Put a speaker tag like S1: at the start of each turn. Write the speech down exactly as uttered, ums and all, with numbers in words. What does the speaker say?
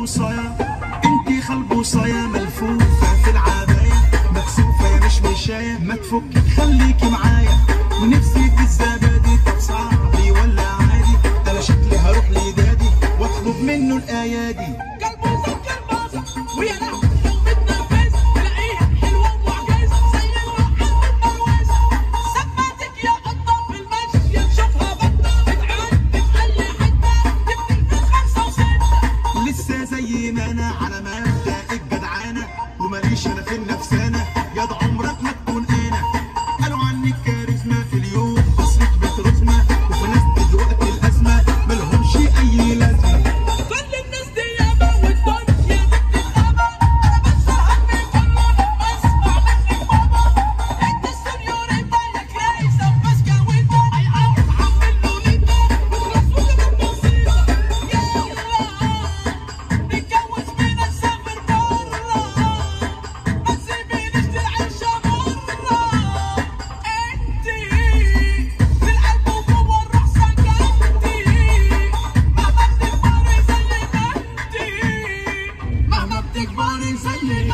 S1: خلبوصايا، انتي خلبوصايا ملفوفة في العباية، مكسوفة يا مش مشاية، ما تفكك خليكي معايا، ونفسي في الزبادي. طب صاحبي ولا عادي؟ انا شكلي هروح لدادي واطلب منه الايادي.
S2: كلبوزة كلبوزة ويا لهوي لو بتنفذ تلاقيها حلوة ومعجزة زي الوحل والبروازة. سماتك يا قطة في المشي نشوفها بطة بتعدي في أي حتة تبني في الخمسة وستة.
S1: لسه زي ما انا على مبدأ الجدعانة، وماليش انا في النفسانة، ياض عمرك ما تكون انا. قالوا عنك كاريزما في اليوم بصرك بترسمة، وفي ناس دلوقتي الازمة مالهمش اي لازمة.
S2: كل الناس دي ياما والدنيا دي بتتغابى، انا بس همي كله لما اسمع منك بابا. انت السنيوريتا يا كريسة وماسكة وانت اي عاوز عامل لوليتا بتراس وكمان بسيطة. يلا نتجوز بينا نسافر برا، ما تسيبينيش للعيشة مرة. انتي في القلب وجوه الروح سكنتي، مهما بتكبري زي ما انتي، مهما بتكبري زي